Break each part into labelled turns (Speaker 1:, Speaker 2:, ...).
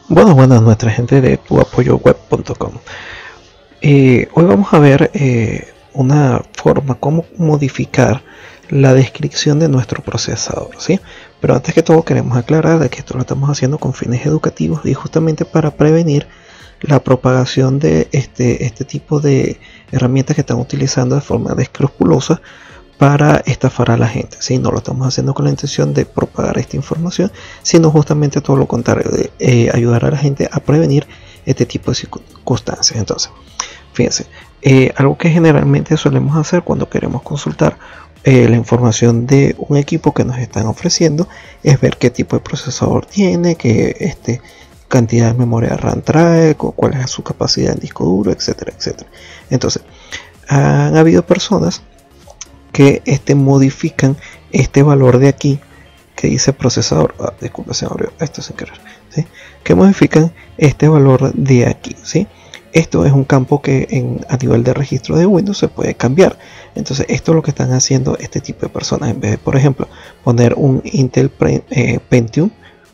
Speaker 1: Buenas nuestra gente de tuapoyoweb.com. Hoy vamos a ver una forma cómo modificar la descripción de nuestro procesador, ¿sí? Pero antes que todo queremos aclarar de que esto lo estamos haciendo con fines educativos y justamente para prevenir la propagación de este tipo de herramientas que están utilizando de forma inescrupulosa para estafar a la gente, ¿sí? No lo estamos haciendo con la intención de propagar esta información, sino justamente todo lo contrario, de ayudar a la gente a prevenir este tipo de circunstancias. Entonces, fíjense, algo que generalmente solemos hacer cuando queremos consultar la información de un equipo que nos están ofreciendo es ver qué tipo de procesador tiene, qué cantidad de memoria RAM trae, cuál es su capacidad en disco duro, etcétera, etcétera. Entonces, han habido personas que modifican este valor de aquí que dice procesador, disculpe, se me abrió esto sin querer, ¿sí? Que modifican este valor de aquí, ¿sí? Esto es un campo que a nivel de registro de Windows se puede cambiar. Entonces esto es lo que están haciendo este tipo de personas. En vez de, por ejemplo, poner un Intel Pentium,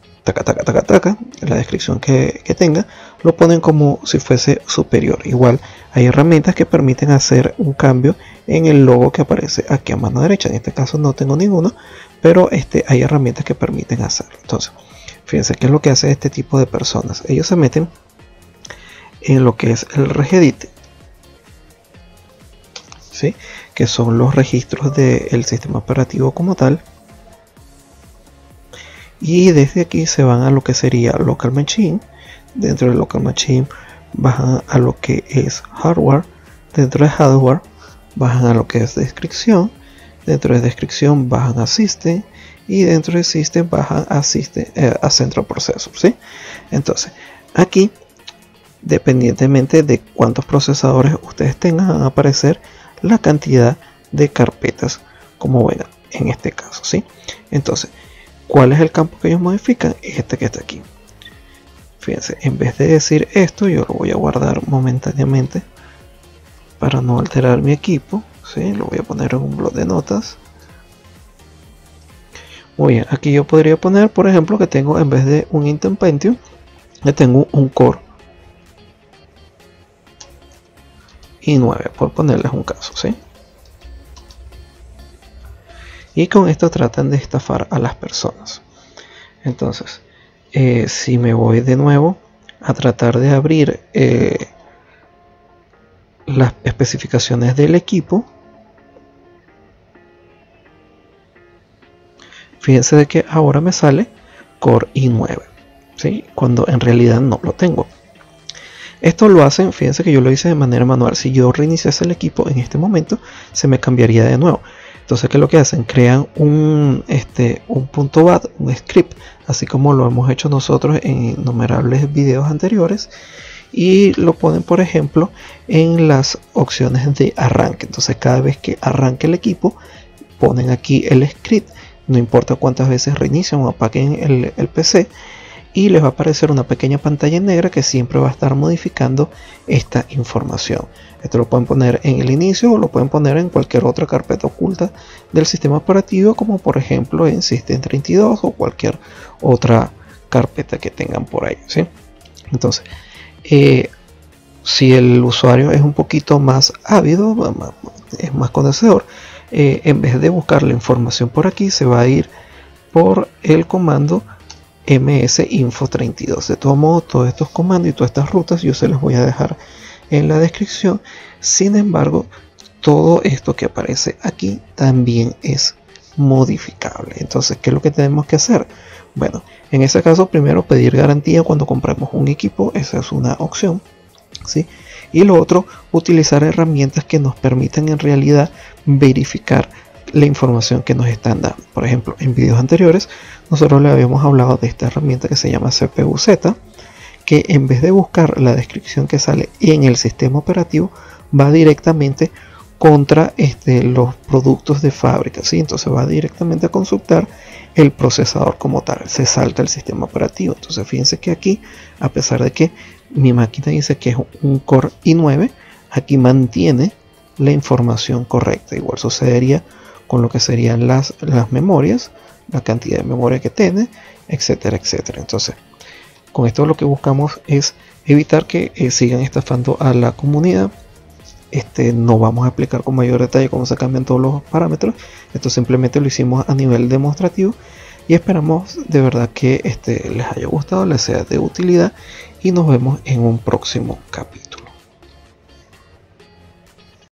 Speaker 1: la descripción que tenga, lo ponen como si fuese superior. Igual hay herramientas que permiten hacer un cambio en el logo que aparece aquí a mano derecha. En este caso no tengo ninguno, pero hay herramientas que permiten hacerlo. Entonces, fíjense qué es lo que hace este tipo de personas. Ellos se meten en lo que es el regedit, ¿sí? Que son los registros del sistema operativo como tal. Y desde aquí se van a lo que sería local machine. Dentro de local machine bajan a lo que es hardware. Dentro de hardware bajan a lo que es descripción. Dentro de descripción bajan a system. Y dentro de system bajan a central processor, ¿sí? Entonces aquí, dependientemente de cuántos procesadores ustedes tengan, van a aparecer la cantidad de carpetas como ven en este caso, ¿sí? Entonces, ¿cuál es el campo que ellos modifican? Este que está aquí. Fíjense, en vez de decir esto, yo lo voy a guardar momentáneamente para no alterar mi equipo, ¿sí? Lo voy a poner en un blog de notas. Muy bien, aquí yo podría poner, por ejemplo, que tengo en vez de un Intel Pentium, que tengo un Core i9, por ponerles un caso, ¿sí? Y con esto tratan de estafar a las personas. Entonces, si me voy de nuevo a tratar de abrir las especificaciones del equipo, fíjense de que ahora me sale Core i9, ¿sí? Cuando en realidad no lo tengo. Esto lo hacen, fíjense que yo lo hice de manera manual. Si yo reiniciase el equipo en este momento, se me cambiaría de nuevo. Entonces, ¿qué es lo que hacen? Crean un .bat, un script, así como lo hemos hecho nosotros en innumerables videos anteriores, y lo ponen, por ejemplo, en las opciones de arranque. Entonces, cada vez que arranque el equipo, ponen aquí el script, no importa cuántas veces reinician o apaguen el PC, y les va a aparecer una pequeña pantalla negra que siempre va a estar modificando esta información. Esto lo pueden poner en el inicio o lo pueden poner en cualquier otra carpeta oculta del sistema operativo, como por ejemplo en System32 o cualquier otra carpeta que tengan por ahí, ¿sí? Entonces, si el usuario es un poquito más ávido, es más conocedor, en vez de buscar la información por aquí, se va a ir por el comando msinfo32. De todo modo, todos estos comandos y todas estas rutas yo se los voy a dejar en la descripción. Sin embargo, todo esto que aparece aquí también es modificable. Entonces, ¿qué es lo que tenemos que hacer? Bueno, en ese caso, primero pedir garantía cuando compremos un equipo. Esa es una opción, ¿sí? Y lo otro, utilizar herramientas que nos permitan en realidad verificar la información que nos están dando. Por ejemplo, en videos anteriores nosotros le habíamos hablado de esta herramienta que se llama CPU-Z, que en vez de buscar la descripción que sale en el sistema operativo, va directamente contra los productos de fábrica, ¿sí? Entonces va directamente a consultar el procesador como tal, se salta el sistema operativo. Entonces fíjense que aquí, a pesar de que mi máquina dice que es un Core i9, aquí mantiene la información correcta. Igual sucedería con lo que serían las memorias, la cantidad de memoria que tiene, etcétera, etcétera. Entonces, Con esto lo que buscamos es evitar que sigan estafando a la comunidad. No vamos a explicar con mayor detalle cómo se cambian todos los parámetros. Esto simplemente lo hicimos a nivel demostrativo y esperamos de verdad que les haya gustado, les sea de utilidad y nos vemos en un próximo capítulo.